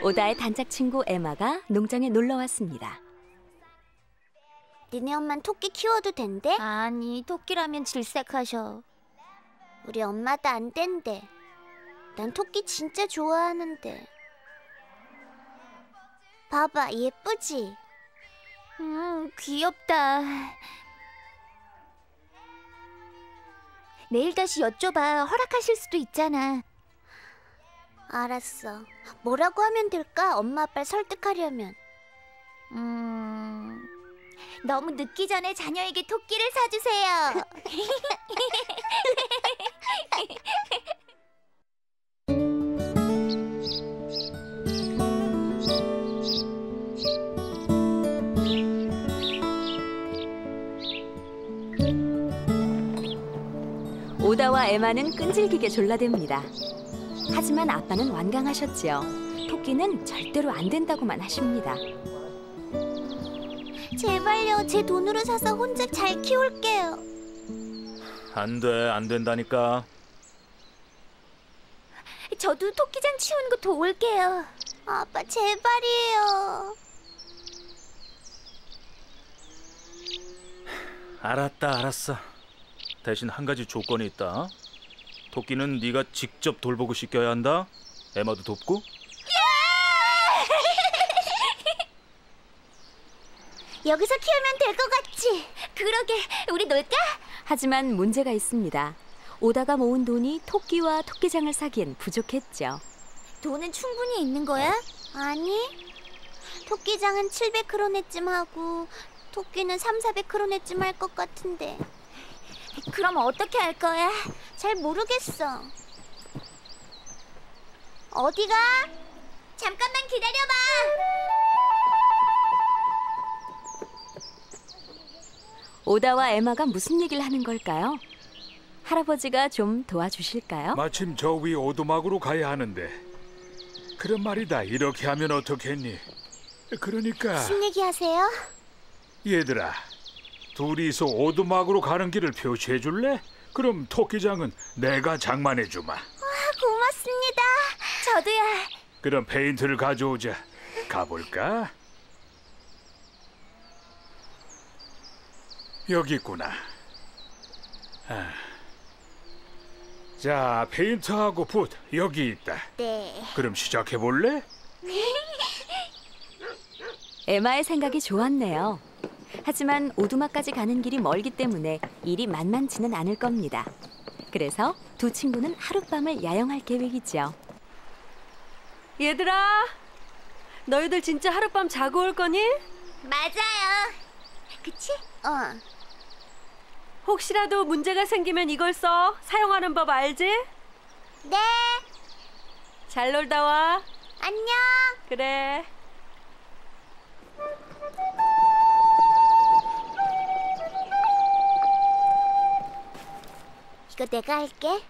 오다의 단짝 친구 에마가 농장에 놀러 왔습니다. 니네 엄만 토끼 키워도 된대? 아니, 토끼라면 질색하셔. 우리 엄마도 안 된대. 난 토끼 진짜 좋아하는데. 봐봐, 예쁘지? 귀엽다. 내일 다시 여쭤봐. 허락하실 수도 있잖아. 알았어. 뭐라고 하면 될까? 엄마 아빠를 설득하려면. 너무 늦기 전에 자녀에게 토끼를 사주세요. 오다와 에마는 끈질기게 졸라댑니다. 하지만 아빠는 완강하셨지요. 토끼는 절대로 안 된다고만 하십니다. 제발요, 제 돈으로 사서 혼자 잘 키울게요. 안 돼, 안 된다니까. 저도 토끼장 치우는 거 도울게요. 아빠, 제발이에요. 알았어. 대신 한 가지 조건이 있다. 토끼는 네가 직접 돌보고 씻겨야 한다. 에마도 돕고. 여기서 키우면 될 것 같지? 그러게, 우리 놀까? 하지만 문제가 있습니다. 오다가 모은 돈이 토끼와 토끼장을 사기엔 부족했죠. 돈은 충분히 있는 거야? 아니, 토끼장은 700크로네쯤 하고 토끼는 300~400크로네쯤 할 것 같은데. 그럼 어떻게 할 거야? 잘 모르겠어. 어디가? 잠깐만 기다려봐. 오다와 에마가 무슨 얘기를 하는 걸까요? 할아버지가 좀 도와주실까요? 마침 저 위 오두막으로 가야 하는데. 그런 말이다. 이렇게 하면 어떻겠니? 그러니까 무슨 얘기 하세요? 얘들아, 둘이서 오두막으로 가는 길을 표시해 줄래? 그럼 토끼장은 내가 장만해 주마. 고맙습니다. 저도야. 그럼 페인트를 가져오자. 가볼까? 여기 있구나. 자, 페인트하고 붓 여기 있다. 네. 그럼 시작해 볼래? 에마의 생각이 좋았네요. 하지만 오두막까지 가는 길이 멀기 때문에 일이 만만치는 않을 겁니다. 그래서 두 친구는 하룻밤을 야영할 계획이죠. 얘들아, 너희들 진짜 하룻밤 자고 올 거니? 맞아요. 그치? 혹시라도 문제가 생기면 이걸 써. 사용하는 법 알지? 네. 잘 놀다 와. 안녕. 그래. 이거 내가 할게.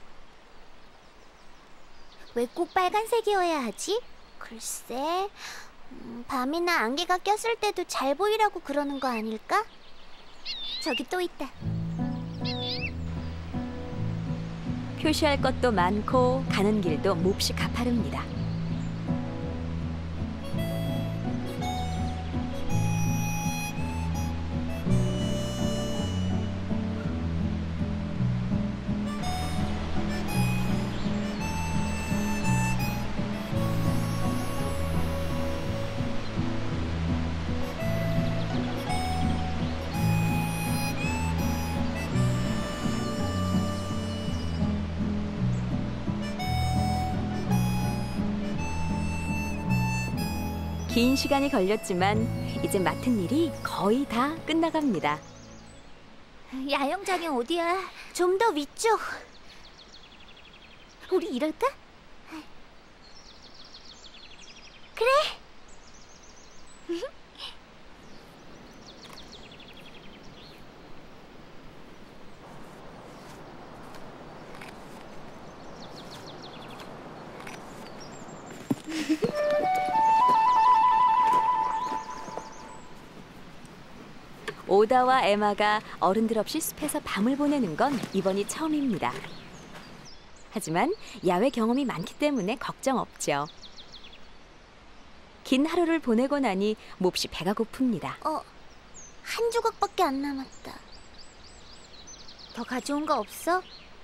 왜 꼭 빨간색이어야 하지? 글쎄, 밤이나 안개가 꼈을 때도 잘 보이라고 그러는 거 아닐까? 저기 또 있다. 표시할 것도 많고 가는 길도 몹시 가파릅니다. 긴 시간이 걸렸지만 이제 맡은 일이 거의 다 끝나갑니다. 야영장이 어디야? 좀 더 위쪽. 우리 이럴까? 그래. 오다와 에마가 어른들 없이 숲에서 밤을 보내는 건 이번이 처음입니다. 하지만 야외 경험이 많기 때문에 걱정 없죠. 긴 하루를 보내고 나니 몹시 배가 고픕니다. 한 조각밖에 안 남았다. 더 가져온 거 없어?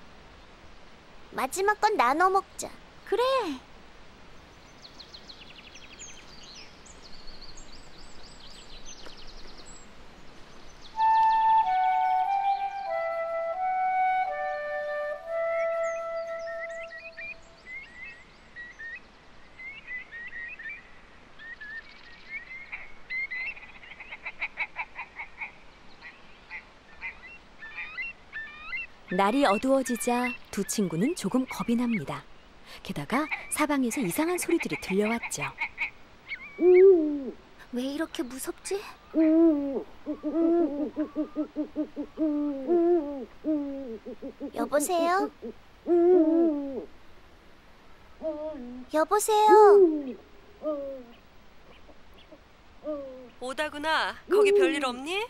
마지막 건 나눠 먹자. 그래. 날이 어두워지자 두 친구는 조금 겁이 납니다. 게다가 사방에서 이상한 소리들이 들려왔죠. 왜 이렇게 무섭지? 여보세요? 여보세요? 오다구나. 거기 별일 없니?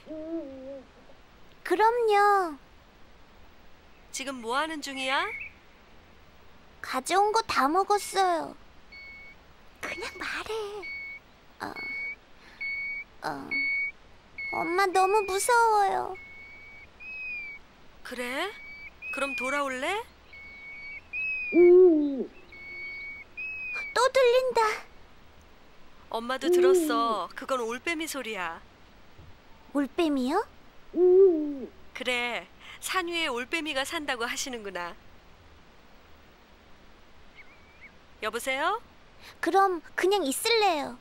그럼요. 지금 뭐 하는 중이야? 가져온 거 다 먹었어요. 그냥 말해. 엄마 너무 무서워요. 그래? 그럼 돌아올래? 또 들린다. 엄마도 들었어. 그건 올빼미 소리야. 올빼미요? 그래. 산 위에 올빼미가 산다고 하시는구나. 여보세요? 그럼 그냥 있을래요.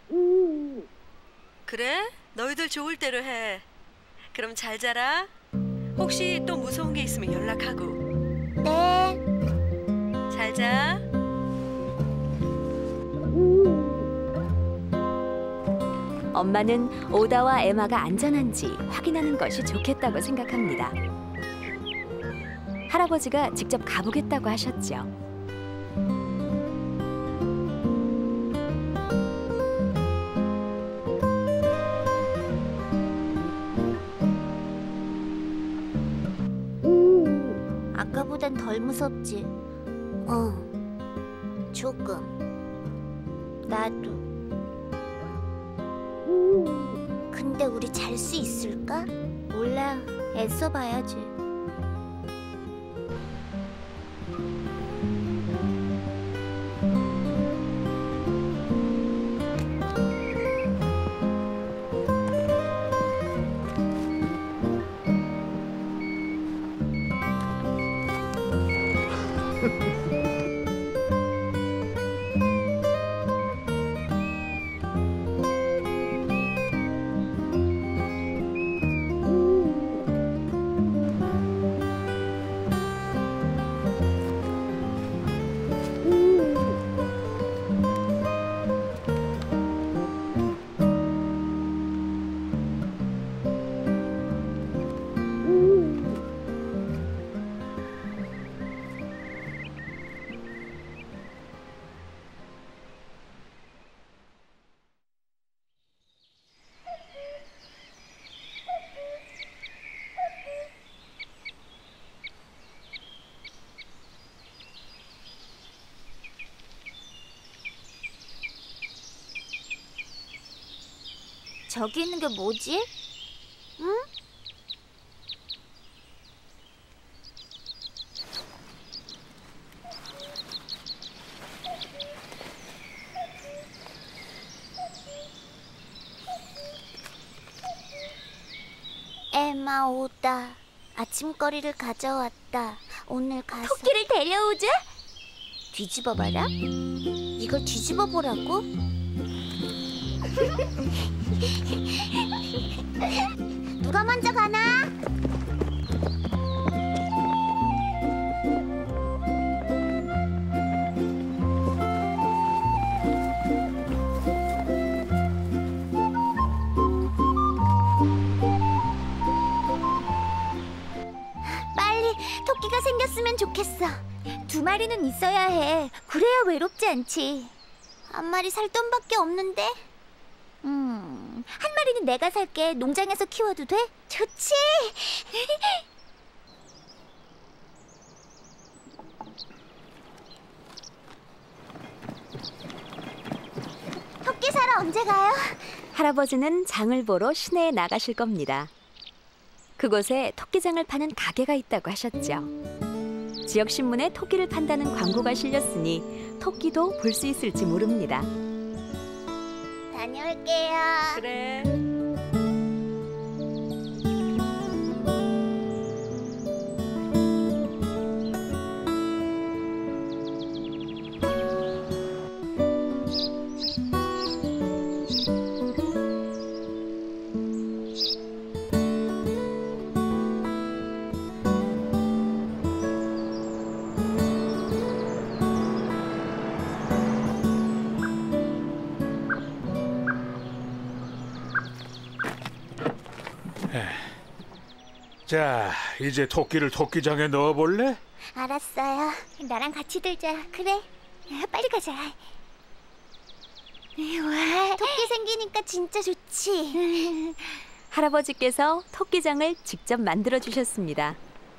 그래? 너희들 좋을 대로 해. 그럼 잘 자라. 혹시 또 무서운 게 있으면 연락하고. 네. 잘 자. 엄마는 오다와 에마가 안전한지 확인하는 것이 좋겠다고 생각합니다. 할아버지가 직접 가보겠다고 하셨죠. 아까보단 덜 무섭지? 조금. 나도. 근데 우리 잘 수 있을까? 몰라. 애써 봐야지. 저기 있는 게 뭐지? 응? 에마 오다. 아침거리를 가져왔다. 오늘 가서 토끼를 데려오자. 뒤집어봐라. 이걸 뒤집어보라고? 누가 먼저 가나? 빨리 토끼가 생겼으면 좋겠어. 2마리는 있어야 해. 그래야 외롭지 않지. 한 마리 살 돈밖에 없는데. 한 마리는 내가 살게. 농장에서 키워도 돼? 좋지. 토끼 사러 사러 언제 가요? 할아버지는 장을 보러 시내에 나가실 겁니다. 그곳에 토끼장을 파는 가게가 있다고 하셨죠. 지역 신문에 토끼를 판다는 광고가 실렸으니 토끼도 볼 수 있을지 모릅니다. 다녀올게요. 그래. 자, 이제 토끼를 토끼장에 넣어볼래? 알았어요. 나랑 같이 들자. 그래. 빨리 가자. 와, 토끼 생기니까 진짜 좋지. 할아버지께서 토끼장을 직접 만들어 주셨습니다.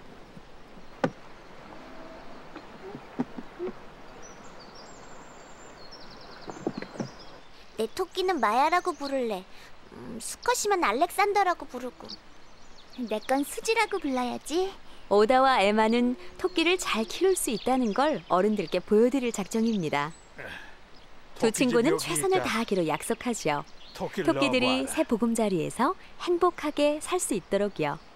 내 토끼는 마야라고 부를래. 수컷이면 알렉산더라고 부르고. 내 건 수지라고 불러야지. 오다와 에마는 토끼를 잘 키울 수 있다는 걸 어른들께 보여드릴 작정입니다. 두 친구는 최선을 다하기로 약속하죠. 토끼들이 새 보금자리에서 행복하게 살 수 있도록요.